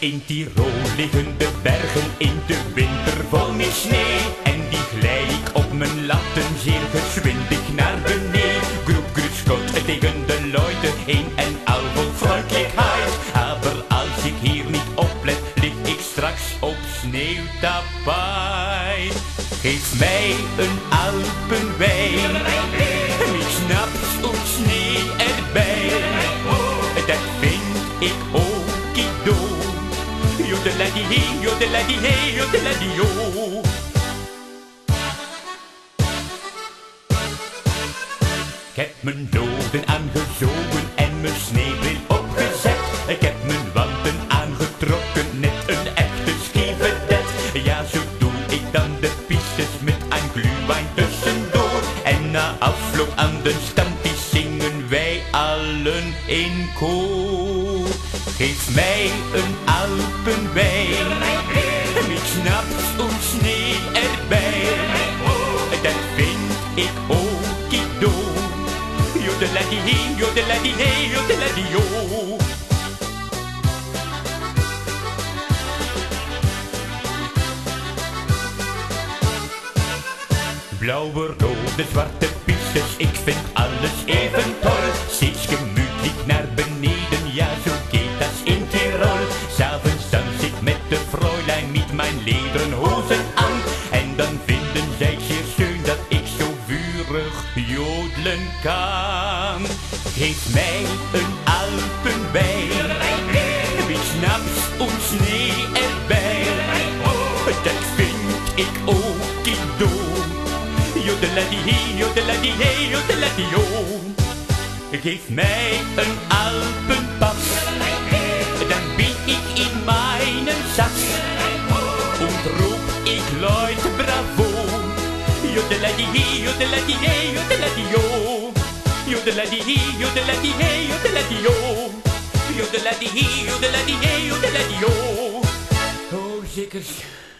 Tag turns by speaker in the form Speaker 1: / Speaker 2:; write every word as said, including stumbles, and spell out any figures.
Speaker 1: In Tirol liggen de bergen in de winter vol met sneeuw. En die glij ik op mijn latten zeer geschwindig naar beneden. Groep Gruskot tegen de Leute, een en al vol freundlichheid. Aber als ik hier niet oplet, lig ik straks op sneeuwtapijt. Geef mij een Alpenwijn, met snaps en Schnee erbij. Dat vind ik okido. Jodeladie, jodeladie, hey, jodeladio. Ik heb mijn loden aangezogen en mijn sneeuwbril opgezet. Ik heb mijn wanten aangetrokken, net een echte skivedet. Ja, zo doe ik dan de pistes met een glühwein tussendoor. En na afloop aan de standpies zingen wij allen in koor. Geef mij een Alpenwijn, met snaps en Schnee erbij. Dat vind ik okido. Jodeladie, jodeladie, hey, jodeladio. Blauwe, rode, zwarte pistes, ik vind alles even toll. Steeds gemütlich naar beneden, ja zo geht das in Tirol. S'avonds dans ik met de Fräulein met mijn lederen hozen aan. En dan vinden zij zeer schön dat ik zo vurig jodelen kan. Geef mij een Alpenwijn, met snaps en Schnee erbij. Dat vind ik okido. Jodeladie, jodeladie, hey, jodeladio. Geef mij een Alpenpas, dan bin ik in mijn Satz. Und roep ik Leute bravo. Jodeladie, jodeladie, hey, jodeladio. Jodeladie, jodeladie, hey, jodeladio. Jodeladie, jodeladie, hey, jodeladio. Oh, zeker.